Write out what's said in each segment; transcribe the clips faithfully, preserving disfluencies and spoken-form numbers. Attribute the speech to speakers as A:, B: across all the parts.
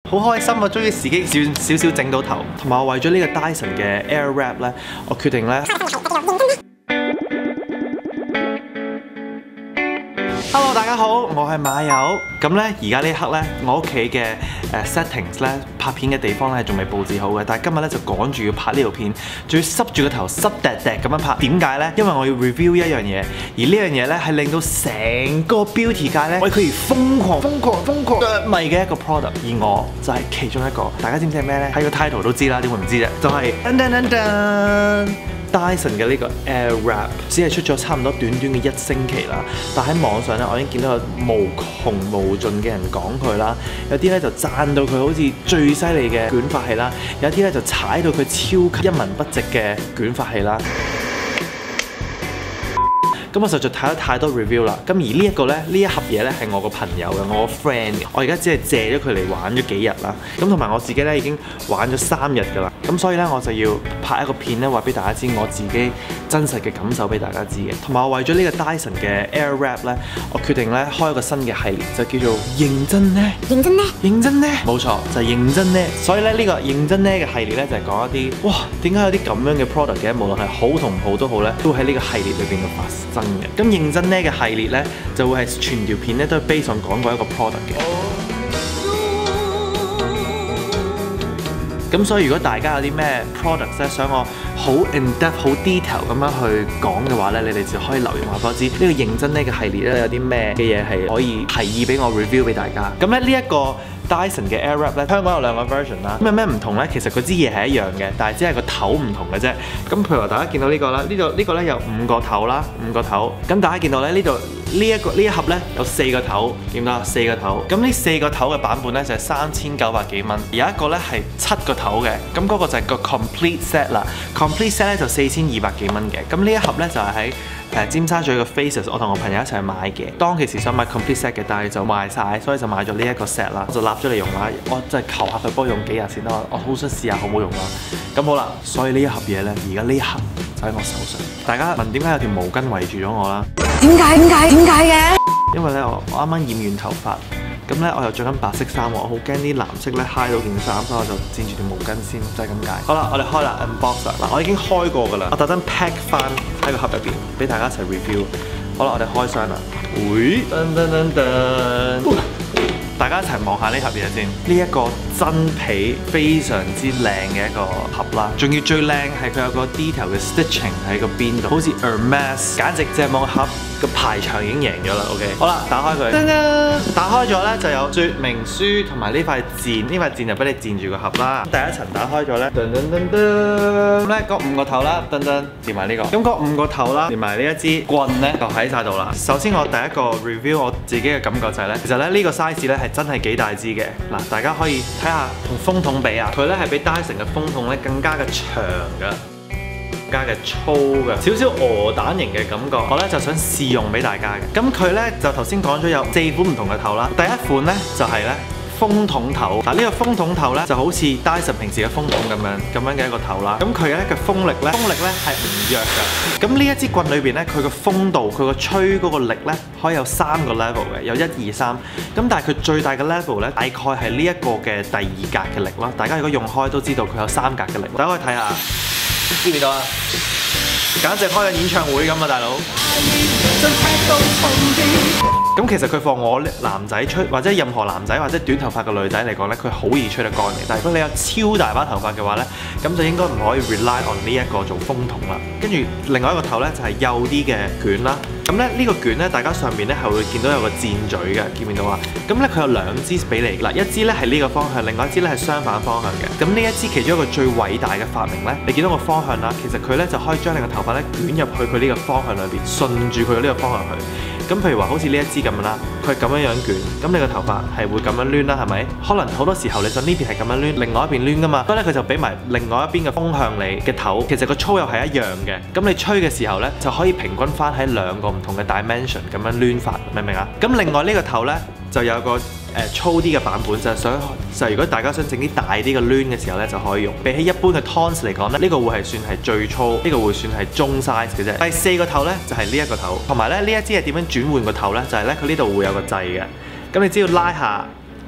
A: 好開心啊！終於自己少少少整到頭，同埋我為咗呢個 Dyson 嘅 Airwrap 咧，我決定咧。Hello， 大家好，我係馬友。咁咧，而家呢一刻咧，我屋企嘅誒 settings 咧，拍片嘅地方咧係仲未佈置好嘅。但係今日咧就趕住要拍呢條片，仲要濕住個頭，濕滴滴咁樣拍。點解咧？因為我要 review 一樣嘢，而呢樣嘢咧係令到成個 beauty 界咧為佢而瘋狂、瘋狂、瘋狂着迷嘅一個 product。而我就係其中一個。大家知唔知係咩咧？喺個 title 都知啦，點會唔知啫？就係噔噔噔噔。Dyson 嘅呢個 Airwrap 只係出咗差唔多短短嘅一星期啦，但喺網上咧，我已經見到有無窮無盡嘅人講佢啦，有啲咧就讚到佢好似最犀利嘅捲髮器啦，有啲咧就踩到佢超級一文不值嘅捲髮器啦。咁我實在睇咗太多 review 啦，咁而呢一個咧，呢一盒嘢咧係我個朋友嘅，我個 friend 嘅，我而家只係借咗佢嚟玩咗幾日啦，咁同埋我自己咧已經玩咗三日㗎啦，咁所以咧我就要拍一個片咧話俾大家知我自己真實嘅感受俾大家知嘅，同埋我為咗呢個 Dyson 嘅 Airwrap 咧，我決定咧開一個新嘅系列，就叫做認真呢，認真呢，認真呢，冇錯就係認真呢，所以咧呢個認真呢嘅系列咧就係講一啲哇點解有啲咁樣嘅 product 嘅，無論係好同唔好都好咧，都喺呢個系列裏邊嘅發生。咁認真呢嘅系列咧，就會係全條片咧都係 base on講過一個 product 嘅。咁所以如果大家有啲咩 products 咧，想我好 in depth、好 detail 咁樣去講嘅話咧，你哋就可以留言話俾我知。呢個認真呢嘅系列咧有啲咩嘅嘢係可以提議俾我 review 俾大家。咁咧呢一個Dyson 嘅 Airwrap 咧，香港有兩個 version 啦。咁有咩唔同咧？其實佢支嘢係一樣嘅，但係只係個頭唔同嘅啫。咁譬如話，大家見到呢個啦，呢度呢個咧有五個頭啦，五個頭。咁大家見到咧呢度呢一個呢一盒咧有四個頭，見到四個頭。咁呢四個頭嘅版本咧就係三千九百幾蚊。有一個咧係七個頭嘅，咁嗰個就係個 complete set 啦。complete set 咧就四千二百幾蚊嘅。咁呢一盒咧就係喺誒尖沙咀嘅 Faces， 我同我朋友一齊買嘅。當其時想買 complete set 嘅，但係就賣晒，所以就買咗呢一個 set 啦。我就立咗嚟用啦。我真係求下佢幫我用幾日先啦。我好想試下好唔好用啦。咁好啦，所以呢一盒嘢咧，而家呢一盒就喺我手上。大家問點解有條毛巾圍住咗我啦？點解？點解？點解嘅？因為咧，我我啱啱染完頭髮。咁咧，我又着緊白色衫喎，我好驚啲藍色咧揩到件衫，所以我就墊住條毛巾先，就係咁解。好啦，我哋開啦 unbox 啦，嗱，我已經開過㗎啦，我特登 pack 翻喺個盒入邊，俾大家一齊 review。好啦，我哋開箱啦，會噔噔噔噔，大家一齊望下呢盒嘢先。呢一個真皮非常之靚嘅一個盒啦，仲要最靚係佢有個 detail 嘅 stitching 喺個邊度，好似 Hermes， 簡直隻網盒個排場已經贏咗啦。OK， 好啦，打開佢，噔噔，打開咗咧就有說明書同埋呢塊墊，呢塊墊就俾你墊住個盒啦。第一層打開咗咧，噔噔噔噔，咁咧嗰五個頭啦，噔噔，連埋呢個，咁嗰五個頭啦，連埋呢一支棍咧就喺晒度啦。首先我第一個 review 我自己嘅感覺就係咧，其實咧呢個 size 咧係真係幾大支嘅。嗱，大家可以睇下同風筒比啊，佢咧係比 Dyson 嘅風筒咧更加嘅長㗎。加嘅粗嘅，少少鵝蛋型嘅感覺，我咧就想試用俾大家嘅。咁佢咧就頭先講咗有四款唔同嘅頭啦。第一款咧就係咧風筒頭，嗱、這、呢個風筒頭咧就好似 Dyson 平時嘅風筒咁樣咁樣嘅一個頭啦。咁佢咧嘅風力咧，風力咧係唔弱㗎。咁呢一支棍裏邊咧，佢個風度，佢個吹嗰個力咧，可以有三個 level 嘅，有一二三。咁但係佢最大嘅 level 咧，大概係呢一個嘅第二格嘅力咯。大家如果用開都知道佢有三格嘅力，大家可以睇下。知唔知道啊？簡直開緊演唱會咁啊，大佬！咁其實佢放我男仔吹，或者任何男仔或者短頭髮嘅女仔嚟講咧，佢好易吹得乾嘅。但係如果你有超大把頭髮嘅話咧，咁就應該唔可以 rely on 呢一個做風筒啦。跟住另外一個頭咧就係幼啲嘅捲啦。咁咧呢個捲咧，大家上面咧係會見到有個箭嘴嘅，見唔見到啊？咁咧佢有兩支俾你，嗱一支咧係呢個方向，另外一支咧係相反方向嘅。咁呢一支其中一個最偉大嘅發明咧，你見到個方向啦，其實佢咧就可以將你個頭髮咧捲入去佢呢個方向裏邊，順住佢呢個方向去。咁譬如話好似呢一支咁樣啦，佢係咁樣樣捲，咁你個頭髮係會咁樣攣啦，係咪？可能好多時候你想呢邊係咁樣攣，另外一邊攣噶嘛，所以咧佢就俾埋另外一邊嘅風向你嘅頭，其實個粗又係一樣嘅。咁你吹嘅時候咧，就可以平均翻喺兩個唔同嘅 dimension 咁樣攣法，明唔明啊？咁另外呢個頭咧就有個誒、呃、粗啲嘅版本，就係想就係如果大家想整啲大啲嘅攣嘅時候咧，就可以用。比起一般嘅 tons 嚟講咧，呢、這個會係算係最粗，呢、這個會算係中 size 嘅啫。第四個頭咧就係呢一個頭，同埋咧呢一支係點樣轉換個頭咧？就係咧佢呢度會有個掣嘅，咁你只要拉下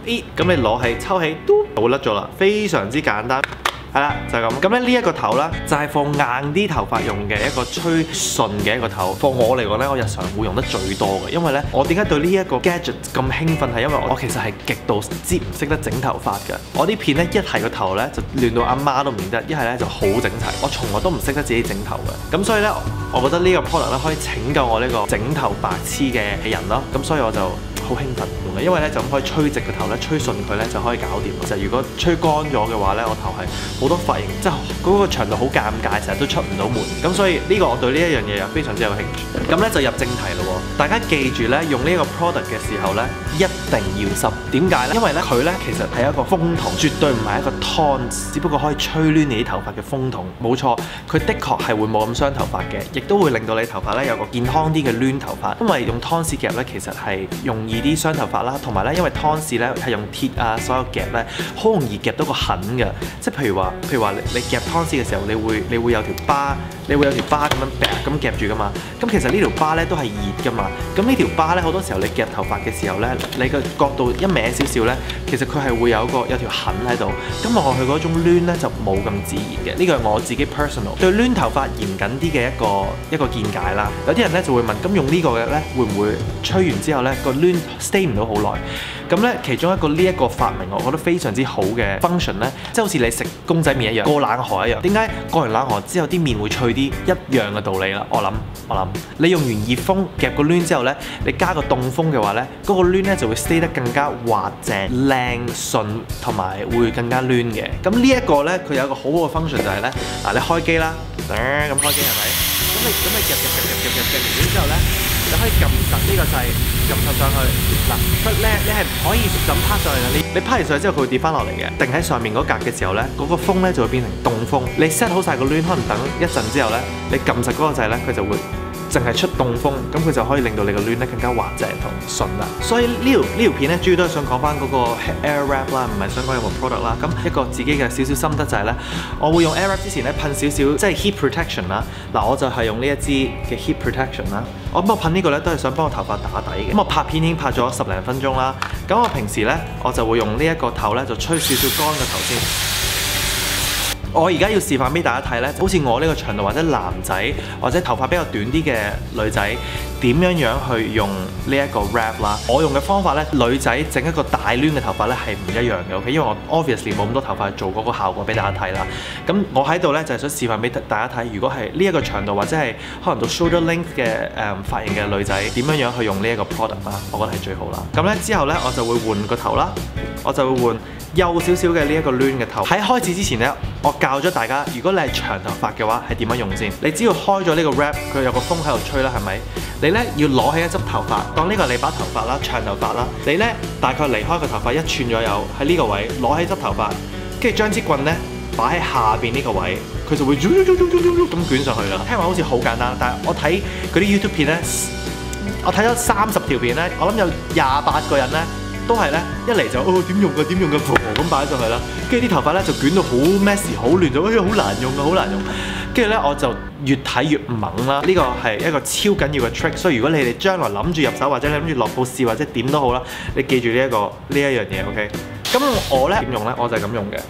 A: 咦，咁你攞起抽起都冇甩咗啦，非常之簡單。係啦，就係咁。咁咧呢一個頭啦，就係放硬啲頭髮用嘅一個吹順嘅一個頭。放我嚟講咧，我日常會用得最多嘅，因為咧我點解對呢一個 gadget 咁興奮係因為我其實係極度之唔識得整頭髮㗎。我啲片咧一係個頭咧就亂到阿媽都唔認得，一係咧就好整齊。我從來都唔識得自己整頭嘅。咁所以咧，我覺得呢個 product 咧可以拯救我呢個整頭白痴嘅人咯。咁所以我就好興奮用嘅，因為咧就咁可以吹直個頭咧，吹順佢咧就可以搞掂。就如果吹乾咗嘅話咧，我頭係好多髮型，即係嗰個長度好尷尬，成日都出唔到門。咁所以呢個我對呢一樣嘢又非常之有興趣。咁咧就入正題咯喎，大家記住咧，用呢個 product 嘅時候咧，一定要濕。點解咧？因為咧佢咧其實係一個風筒，絕對唔係一個 tons， 只不過可以吹攣你啲頭髮嘅風筒。冇錯，佢的確係會冇咁傷頭髮嘅，亦都會令到你頭髮咧有個健康啲嘅攣頭髮。因為用 tons 夾咧，其實係容易啲傷頭髮啦，同埋咧因為 tons 咧係用鐵啊，所有夾咧好容易夾到個痕嘅。即係譬如話，譬如話你你夾 tons 嘅時候，你會你會有條疤，你會有條疤咁樣咁夾住噶嘛。咁其實呢條疤咧都係熱噶嘛。咁呢條疤咧好多時候你夾頭髮嘅時候咧，你個角度一歪少少咧，其實佢係會有個有條痕喺度。咁望落去嗰種攣咧就冇咁自然嘅。呢個係我自己 personal 對攣頭髮嚴謹啲嘅一個一個見解啦。有啲人咧就會問，咁用呢個嘅咧會唔會吹完之後咧個攣 stay 唔到好耐？咁咧其中一個呢一個發明，我覺得非常之好嘅 function 咧，即係好似你食公仔麵一樣，過冷河一樣。點解過完冷河之後啲麵會脆啲？一樣嘅道理啦。我諗我諗，你用完熱風夾個攣之後咧，你加個凍風嘅話咧，嗰個攣咧就會 stay 得更加滑淨、靚順，同埋會更加攣嘅。咁呢一個咧，佢有一個好好嘅 function 就係咧，嗱你開機啦，咁開機係咪？咁你咁你夾夾夾夾夾夾夾完之後咧，你可以撳實呢個掣，撳實上去。嗱，佢咧你係唔可以咁趴上去嘅。你你趴完上去之後，佢會跌翻落嚟嘅。定喺上面嗰格嘅時候咧，嗰個風咧就會變成凍風。你 set 好晒個攣，可能等一陣之後咧，你撳實嗰個掣咧，佢就會淨係出凍風，咁佢就可以令到你個攣咧更加滑淨同順啦。所以呢條呢條片咧，主要都係想講翻嗰個 Air Wrap 啦，唔係想講有冇 product 啦。咁一個自己嘅少少心得就係咧，我會用 Air Wrap 之前咧噴少少即係 heat protection 啦。嗱，我就係用呢一支嘅 heat protection 啦。我不過噴呢個咧都係想幫我頭髮打底嘅。咁我拍片已經拍咗十零分鐘啦。咁我平時咧我就會用呢一個頭咧就吹少少乾嘅頭先。我而家要示範俾大家睇咧，好似我呢個長度或者男仔或者頭髮比較短啲嘅女仔點樣樣去用呢一個 wrap 啦。我用嘅方法咧，女仔整一個大攣嘅頭髮咧係唔一樣嘅 ，OK？ 因為我 obviously 冇咁多頭髮去做嗰個效果俾大家睇啦。咁我喺度咧就係想示範俾大家睇，如果係呢一個長度或者係可能到 shoulder length 嘅誒髮型嘅女仔點樣樣去用呢一個 product 啦，我覺得係最好啦。咁咧之後咧我就會換個頭啦，我就會換幼少少嘅呢一個攣嘅頭。喺開始之前咧，我教咗大家，如果你係長頭髮嘅話係點樣用先。你只要開咗呢個 wrap，佢有個風喺度吹啦，係咪？你咧要攞起一執頭髮，當呢個係你把頭髮啦，長頭髮啦。你咧大概離開個頭髮一寸左右，喺呢個位攞起執頭髮，跟住將支棍咧擺喺下邊呢個位，佢就會咁捲上去啦。聽話好似好簡單，但係我睇嗰啲 YouTube 片咧，我睇咗三十條片咧，我諗有廿八個人咧。都係咧，一嚟就哦點用嘅點用嘅，咁擺上去啦，跟住啲頭髮咧就捲到好 messy， 好亂咗，哎呀好難用啊，好難用。跟住咧我就越睇越猛啦，呢個係一個超緊要嘅 trick， 所以如果你哋將來諗住入手或者你諗住落鋪試或者點都好啦，你記住呢一個呢一樣嘢 ，OK？ 咁我咧點用咧？我就係咁用嘅。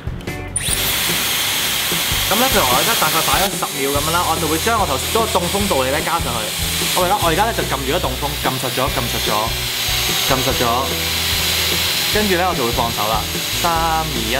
A: 咁咧，譬如我而家大概擺咗十秒咁樣啦，我就會將我頭先嗰個凍風道理咧加上去。我而家我而家咧就撳住咗凍風，撳實咗，撳實咗，撳實咗。跟住咧，我就會放手啦。三二一。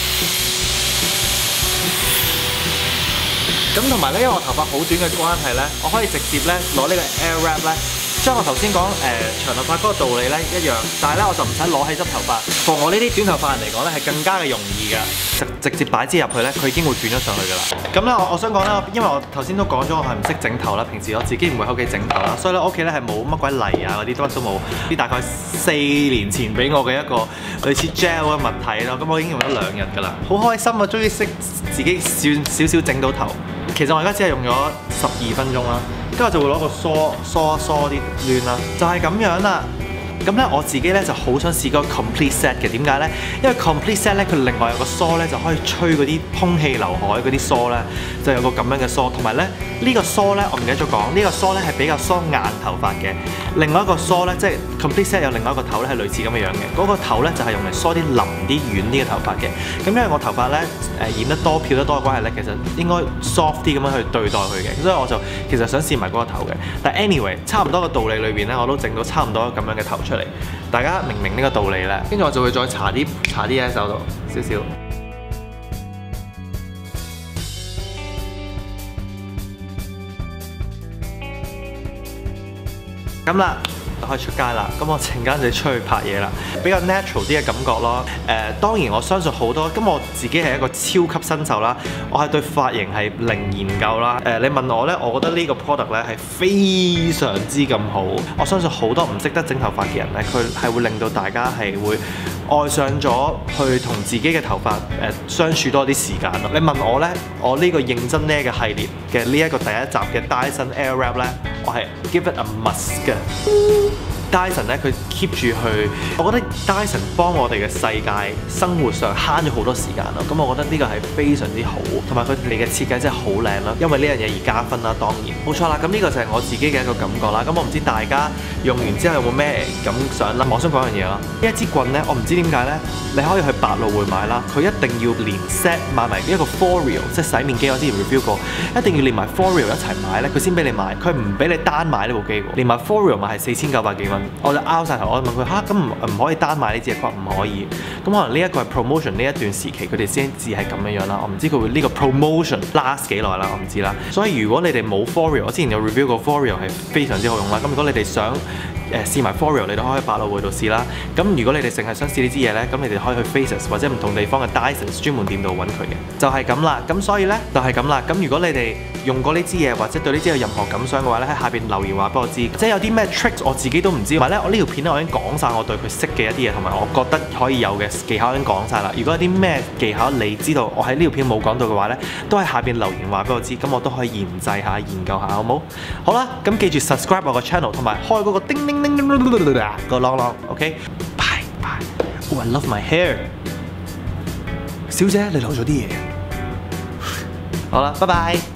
A: 咁同埋咧，因為我頭髮好短嘅關係咧，我可以直接咧攞呢個 Air Wrap 咧，將我頭先講誒長頭髮嗰個道理咧一樣，但係咧我就唔使攞起執頭髮。放我呢啲短頭髮人嚟講咧，係更加嘅容易嘅，直直接擺支入去咧，佢已經會捲咗上去㗎啦。咁咧，我我想講咧，因為我頭先都講咗，我係唔識整頭啦，平時我自己唔會喺屋企整頭啦，所以咧我屋企咧係冇乜鬼泥啊嗰啲，都都冇。啲大概四年前俾我嘅一個類似 gel 嘅物體咯，咁我已經用咗兩日㗎啦，好開心啊！終於識自己算少少整到頭。其實我而家只係用咗十二分鐘啦，跟住我就會攞個梳梳一梳啲亂啦，就係咁樣啦。咁咧我自己咧就好想試個 complete set 嘅，點解咧？因為 complete set 咧佢另外有個梳咧就可以吹嗰啲空氣劉海嗰啲梳咧，就有個咁樣嘅梳，同埋咧呢個梳咧我唔記得咗講，呢個梳咧係比較梳硬頭髮嘅。 另外一個梳咧，即係 complete set 有另外一個頭咧係類似咁嘅樣嘅，嗰、那個頭咧就係、是、用嚟梳啲腍啲、軟啲嘅頭髮嘅。咁因為我頭髮咧誒染得多、漂得多嘅關係咧，其實應該 soft 啲咁樣去對待佢嘅，所以我就其實想試埋嗰個頭嘅。但 anyway， 差唔多個道理裏邊咧，我都整到差唔多咁樣嘅頭出嚟。大家明唔明呢個道理咧？跟住我就會再搽啲搽啲嘢喺手度少少。咁啦，就可以出街啦。咁我陣間就出去拍嘢啦，比較 natural 啲嘅感覺咯。誒、呃，當然我相信好多，咁我自己係一個超級新手啦，我係對髮型係零研究啦。誒、呃，你問我咧，我覺得呢個 product 咧係非常之咁好。我相信好多唔識得整頭髮嘅人咧，佢係會令到大家係會愛上咗去同自己嘅頭髮誒、呃、相處多啲時間咯。你問我咧，我呢個認真呢嘅系列嘅呢一個第一集嘅 Dyson Airwrap 咧，我係 give it a must 嘅。Dyson 咧，佢 keep 住去，我覺得 Dyson 幫我哋嘅世界生活上慳咗好多時間咯。咁我覺得呢個係非常之好，同埋佢哋嘅設計真係好靚啦。因為呢樣嘢而加分啦，當然冇錯啦。咁呢個就係我自己嘅一個感覺啦。咁我唔知大家用完之後有冇咩感想啦。我想講樣嘢咯，呢一支棍咧，我唔知點解咧，你可以去百老匯買啦，佢一定要連 set 買埋一個 Foreo， 即係洗面機，我之前 review 過，一定要連埋 Foreo 一齊買咧，佢先俾你買，佢唔俾你單買呢部機喎。連埋 Foreo 買係四千九百幾蚊。我就拗晒頭，我問佢吓，咁唔唔可以單買呢支嘢？佢話唔可以。咁可能呢一個係 promotion 呢一段時期，佢哋先至係咁樣樣啦。我唔知佢會呢個 promotion last 幾耐啦，我唔知啦。所以如果你哋冇 Foreo， 我之前有 review 過 Foreo 係非常之好用啦。咁如果你哋想誒試埋 Foreo， 你都可以去百老匯度試啦。咁如果你哋淨係想試呢支嘢咧，咁你哋可以去 Faces 或者唔同地方嘅 Dyson 專門店度揾佢嘅。就係咁啦。咁所以咧就係咁啦。咁如果你哋用過呢支嘢或者對呢支有任何感想嘅話咧，喺下邊留言話俾我知。即係有啲咩 tricks 我自己都唔知。同埋咧，我呢條片咧我已經講晒我對佢識嘅一啲嘢，同埋我覺得可以有嘅技巧已經講晒啦。如果有啲咩技巧你知道我喺呢條片冇講到嘅話咧，都喺下邊留言話俾我知，咁我都可以研製下、研究下，好冇？好啦，咁記住 subscribe 我個 channel， 同埋開嗰個叮叮叮叮個 long long，OK？Bye bye。Oh I love my hair。小姐，你攞咗啲嘢。好啦，拜拜。